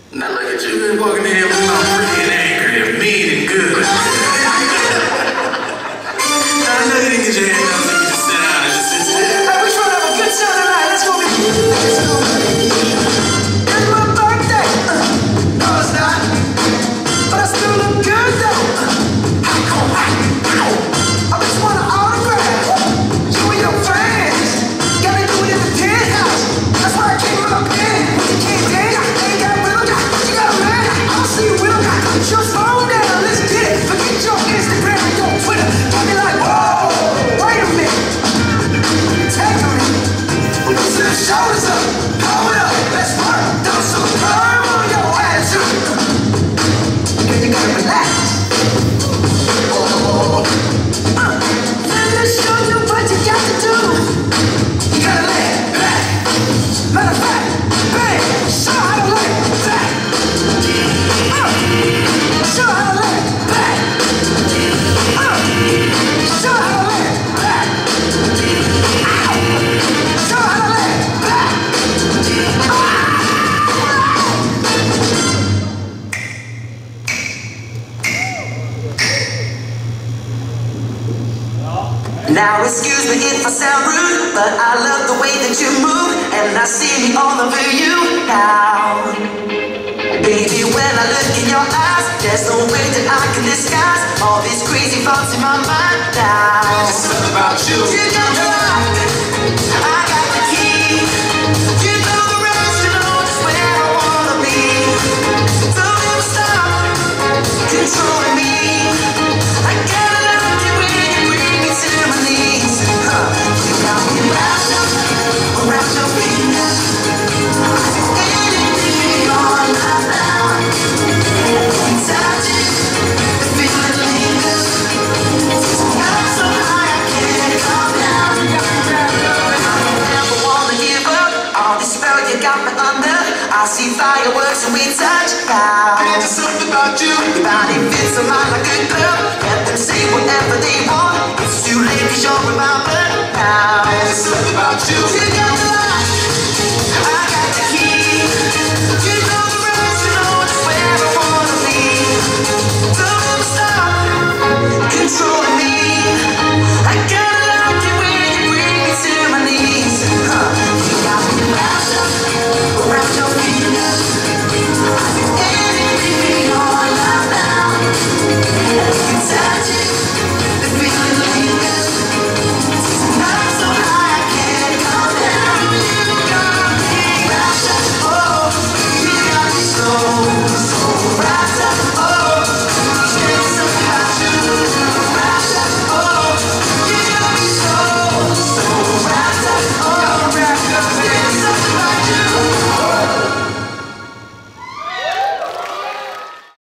Now look at you walking in here looking all pretty and angry and mean and good. Now I know you didn't get your hand up, so you just sit down and just sit there. Hey, we trying to have a good time tonight. Let's go get It's my birthday. No, it's not. But I still look good though. I just want an autograph. You and your friends. Gotta do it in the penthouse. That's why I came with my pen. You can't dance. Ain't got rhythm. You got a man. I'll see you with him. Put your phone down. Let's get it. Forget your Instagram and your Twitter. Don't be like, whoa, wait a minute. Take a minute. Put your shoulders up. Pull it up. Let's work. Throw some curve on your attitude. Girl, you gotta relax. Let me show you what you got to do. You gotta lay it back. Matter of fact, bang. Show how to lay it back. Show how to lay it back. Show how to lay it back. Show how to lay it back. Now excuse me if I sound rude, but I love the way that you move, and I see me all over you now. Baby, when I look in your eyes, there's no way that I can disguise all these crazy thoughts in my mind now. It's something about you. You got the lock, I got the key. You know the rest, you know just where I wanna be. Don't ever stop controlling me. I gotta love you when you bring me to my knees. You got me wrapped up around your fingers. Anything all night long. You touch it, the feeling lingers. I'm so high I can't come down. I don't ever wanna give up. All this spell you got me under. I see fireworks and we touch now. There's just something about you. Your body fits a mind like a glove. Let them say whatever they want. It's too late 'cause you're in my blood now. There's just something about you. You got the light.